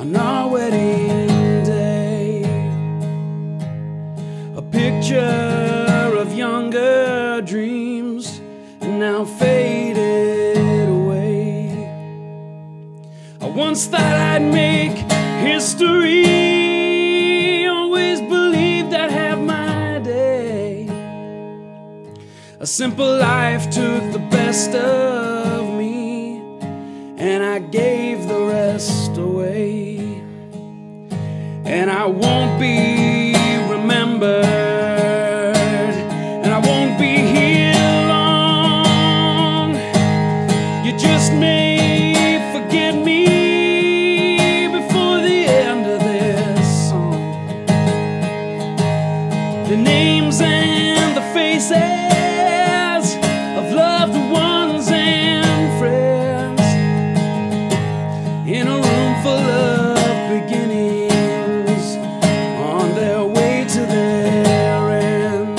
on our wedding day. A picture of younger dreams now faded away. I once thought I'd make history, always believed I'd have my day. A simple life took the best of me, and I gave the rest away. And I won't be remembered, and I won't be here long. You just may forget me before the end of this song. The names and the faces of loved ones and friends in a room full of beginnings on their way to their ends.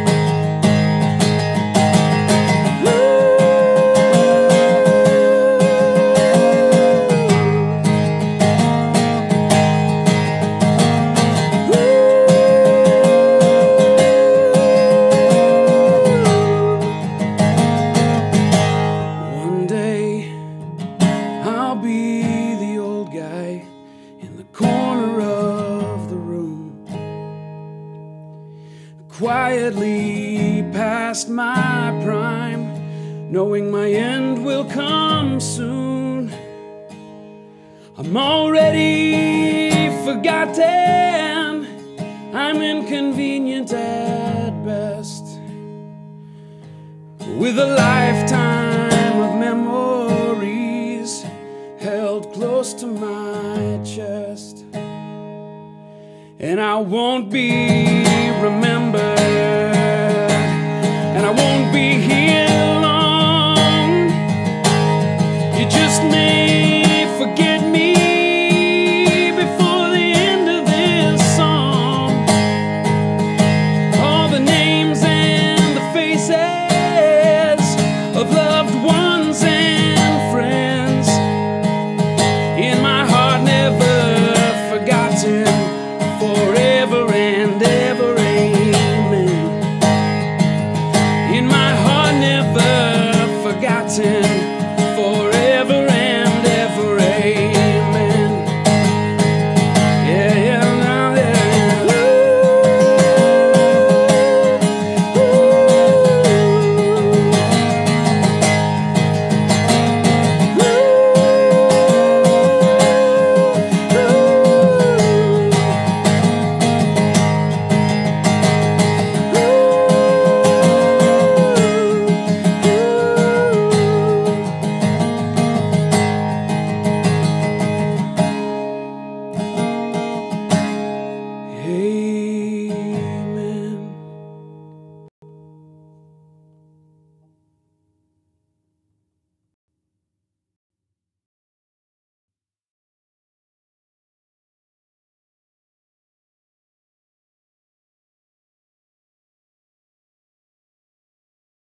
One day I'll be the old guy in the corner of the room, quietly past my prime, knowing my end will come soon. I'm already forgotten, I'm inconvenient at best, with a lifetime of memories held close to my chest. And I won't be remembered,